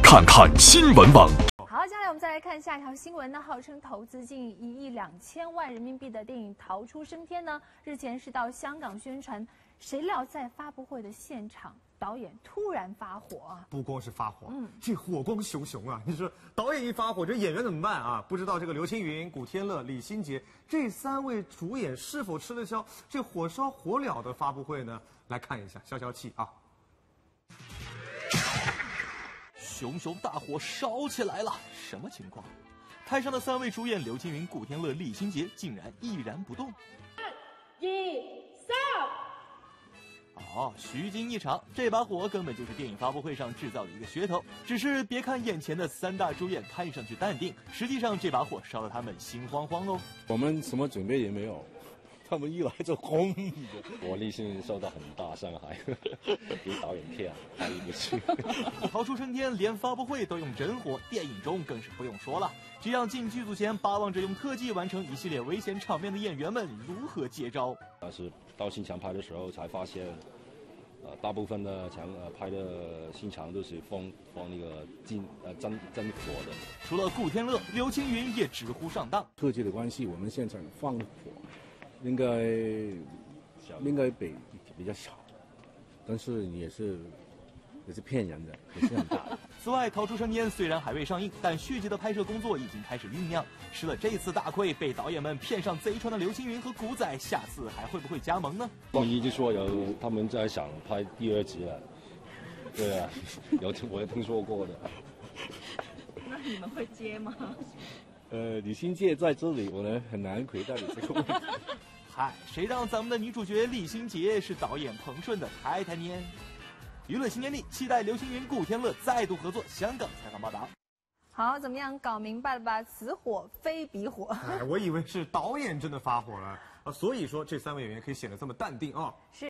看看新闻网。 好，接下来我们再来看下一条新闻呢。号称投资近1亿2千万人民币的电影《逃出生天》呢，日前是到香港宣传，谁料在发布会的现场，导演突然发火啊！ 不光是发火，这火光熊熊啊！你说导演一发火，这演员怎么办啊？不知道这个刘青云、古天乐、李心洁这3位主演是否吃得消这火烧火燎的发布会呢？来看一下，消消气啊！ 熊熊大火烧起来了，什么情况？台上的3位主演刘青云、古天乐、李心洁竟然毅然不动。 2、1、3。 哦，虚惊一场，这把火根本就是电影发布会上制造的一个噱头。只是别看眼前的3大主演看上去淡定，实际上这把火烧得他们心慌慌哦。 我们什么准备也没有，他们一来就轰。 我立信受到很大伤害，给导演骗，拍不去。 逃出生天连发布会都用真火，电影中更是不用说了。这样进剧组前巴望着用特技完成一系列危险场面的演员们如何接招？ 但是到新墙拍的时候才发现，大部分的墙拍的新墙都是放那个真火的。 除了古天乐，刘青云也直呼上当。 特技的关系，我们现场放火应该比较少，但是也是骗人的，也是很大。 此外，《逃出生天》虽然还未上映，但续集的拍摄工作已经开始酝酿。吃了这次大亏，被导演们骗上贼船的刘青云和古仔，下次还会不会加盟呢？ 网易就说他们在想拍第2集了。对啊，我也听说过的。 那你们会接吗？ 李心洁在这里，我呢很难回答你这个问题。 嗨，谁让咱们的女主角李心洁是导演彭顺的太太呢？娱乐新天地，期待刘青云、古天乐再度合作。香港采访报道。 好，怎么样？搞明白了吧？此火非彼火。 我以为是导演真的发火了啊，所以说这3位演员可以显得这么淡定啊。 是。